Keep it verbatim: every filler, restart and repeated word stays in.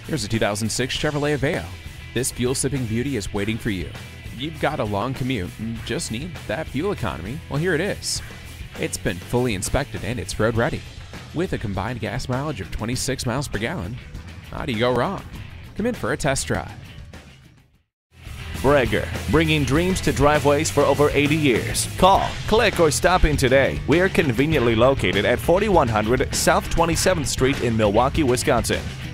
Here's a two thousand six Chevrolet Aveo. This fuel-sipping beauty is waiting for you. You've got a long commute and just need that fuel economy? Well, here it is. It's been fully inspected and it's road ready. With a combined gas mileage of twenty-six miles per gallon, how do you go wrong? Come in for a test drive. Braeger, bringing dreams to driveways for over eighty years. Call, click, or stop in today. We are conveniently located at forty-one hundred South twenty-seventh Street in Milwaukee, Wisconsin.